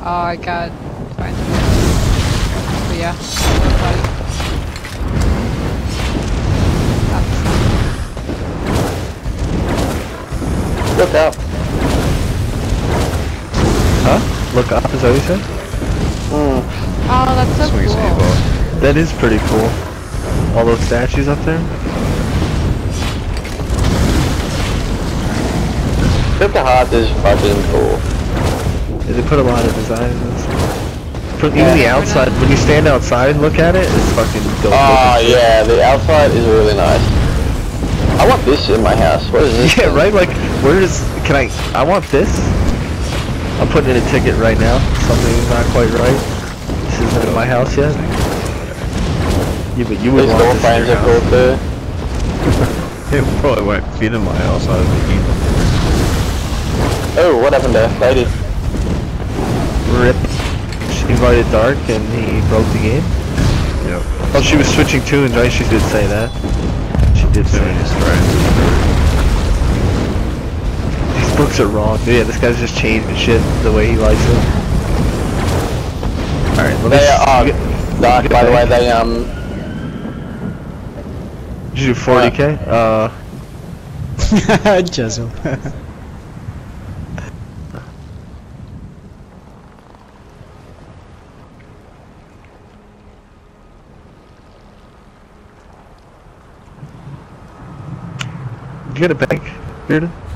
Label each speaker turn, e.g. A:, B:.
A: Oh, I got fine. But yeah,
B: Look up.
C: Huh? Look up, is that what you said?
B: Hmm.
A: Oh, that's so
D: Swings
A: cool.
D: able.
C: That is pretty cool. All those statues up there.
B: Crypto Heart is fucking cool.
C: Yeah, they put a lot of design in this. Even
B: Yeah.
C: the outside, when you stand outside and look at it, it's fucking dope.
B: Oh yeah, the outside is really nice. I want this in my house. What is this?
C: Yeah, right? Like, where is... I want this. I'm putting in a ticket right now. Something's not quite right. This isn't in my house yet. Yeah, but you would
B: These
C: want
B: door
C: this in
B: frames
C: your
B: are cool
C: house.
B: too.
D: It probably won't fit in my house, I was thinking.
B: Oh, what happened there? Lady.
C: RIP. She invited Dark and he broke the game.
D: Yep.
C: Oh, she was switching tunes, right? She did say that. She did say
D: Doing
C: that.
D: straight.
C: These books are wrong. Yeah, this guy's just changing shit the way he likes it. Alright, let me
B: They are Dark, by the way, they
C: Did you do 40k?
E: Jizzle.
C: You got a bank, Bearden?